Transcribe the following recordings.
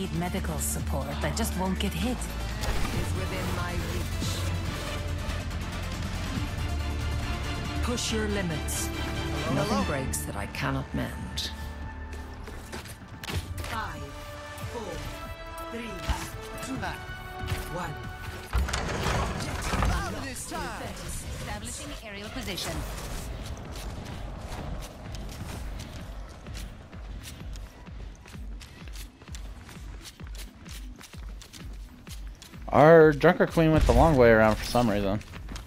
need medical support, I just won't get hit. Is within my reach. Push your limits. Nothing breaks that I cannot mend. 5, 4, 3, 2, 1. This time. Establishing aerial position. Our Junker Queen went the long way around for some reason.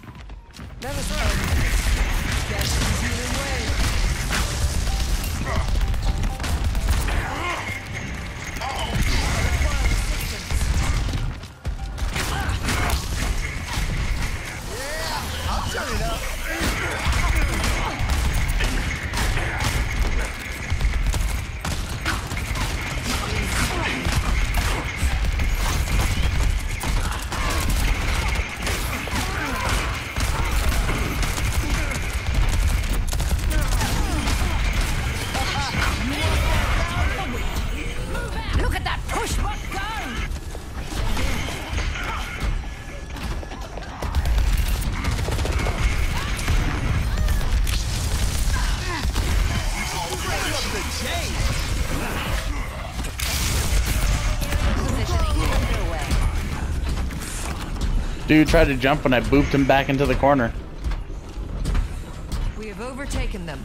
Dude tried to jump when I booped him back into the corner. We have overtaken them.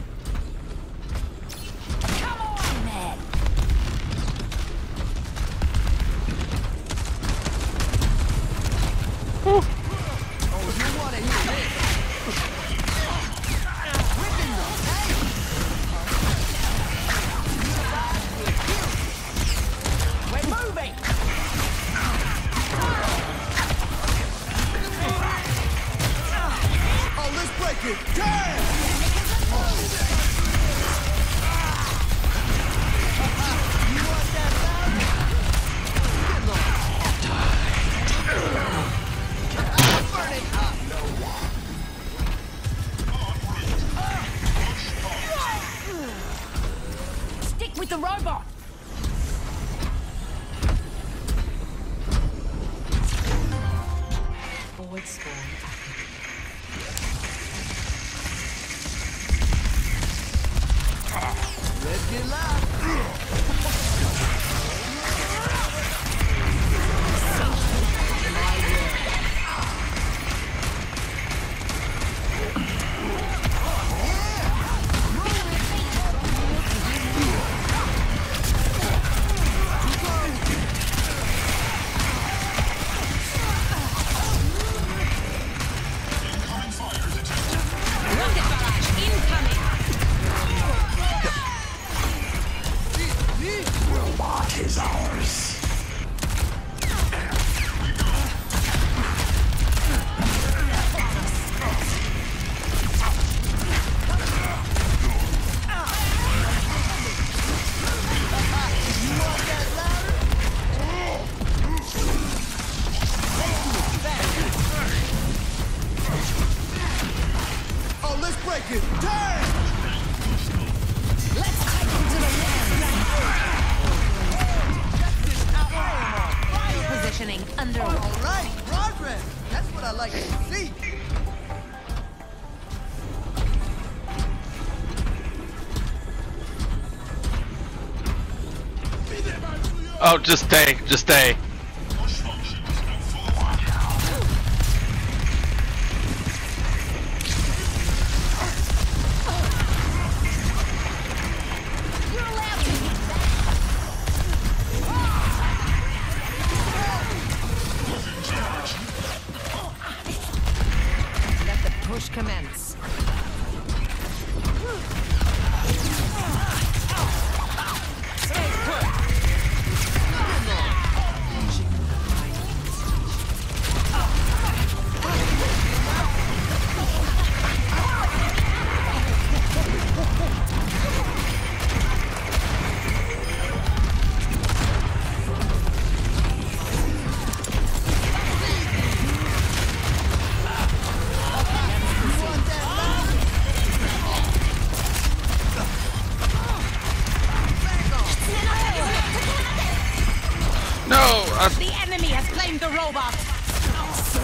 Come on, man! Oh, you want to hear this? We're moving! Oh, let's break it! Damn! You want that burn it up! Stick with the robot! Forward spawn. Let's get loud! Oh, let's break it! Damn! Let's take him to the land! Positioning underway. All right, progress! That's what I like to see! Oh, just stay, just stay. Let the push commence. Stay put.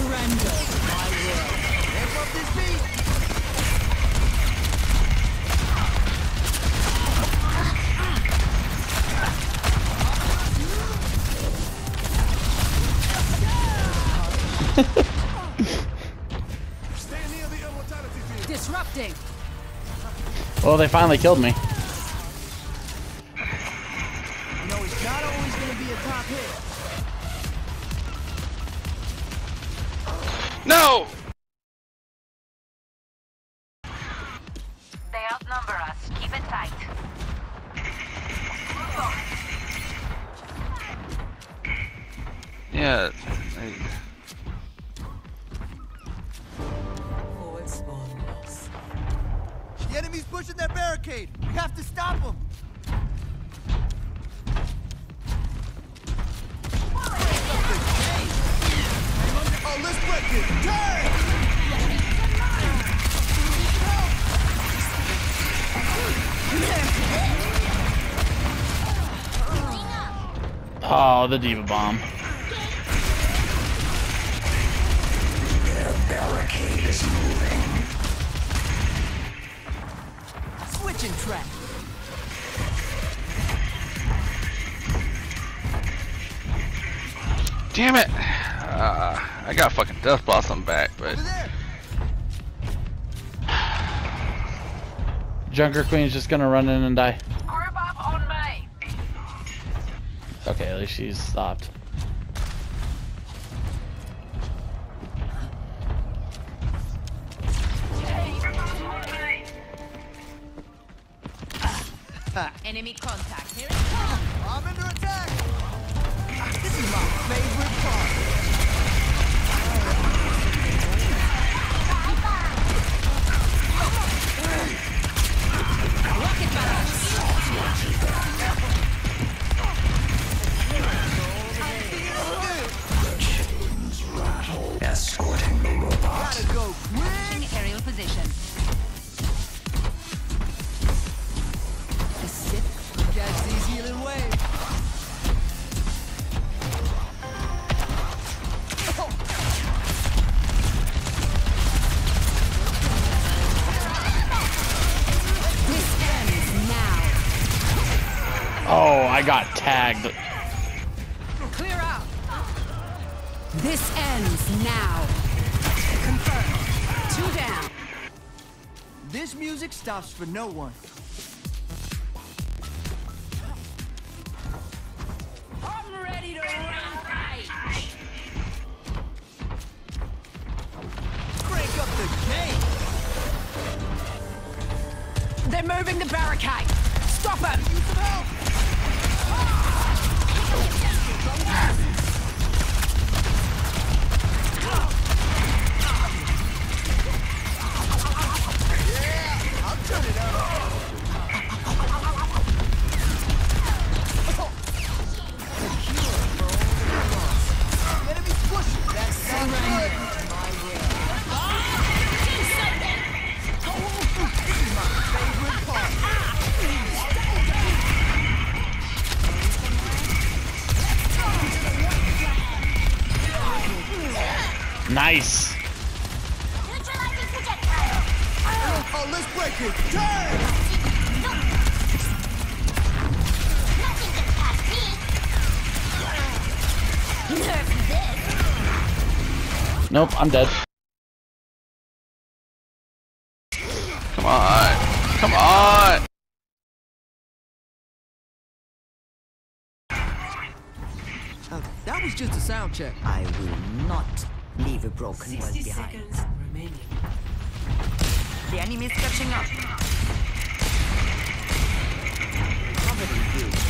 Surrender. I will. Amp up this beat. Disrupting. Well, they finally killed me. You know, it's not always gonna be a top hit. No! They outnumber us. Keep it tight. Yeah. The enemy's pushing that barricade. We have to stop them. Oh, let's break it. Turn! Oh, the diva bomb. Switching track. Damn it! I got fucking Death Blossom back, but Over there. Junker Queen's just gonna run in and die. Group up on me. Okay, at least she's stopped. Enemy contact. Here it comes. I'm under attack. This is my favorite part. Rocket balance. Gotta go quick. Aerial position. Catch these healing waves. This ends now. Oh, I got tagged. Clear out. This ends now. Confirmed. 2 down. This music stops for no one. I'm ready to rampage. Crank up the game. They're moving the barricade. Stop them. Use some help. Yeah, I'm turning up. The enemy's pushing. That sounds good. This is my favorite part. Nice. Oh, let's break it. Turn! Nope, I'm dead. come on, come on! That was just a sound check. I will not leave a broken world behind. The enemy is catching up. Probably you.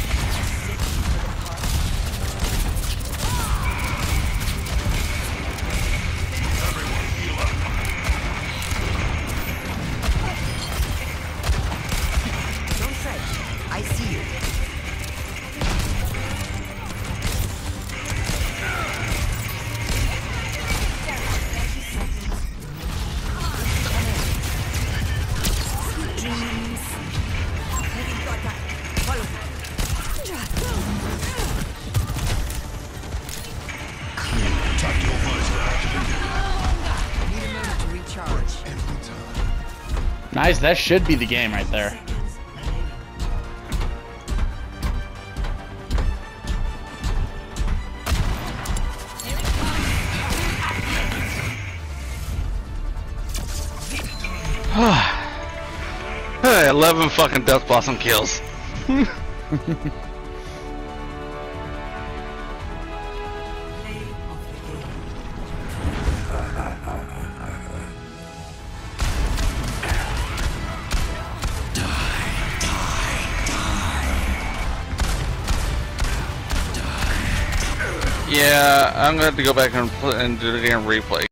Don't fret. I see you. Dreams. Moving to attack. Follow me. Nice, that should be the game right there. Hey, 11 fucking Death Blossom kills. Yeah, I'm gonna have to go back and do it again replay.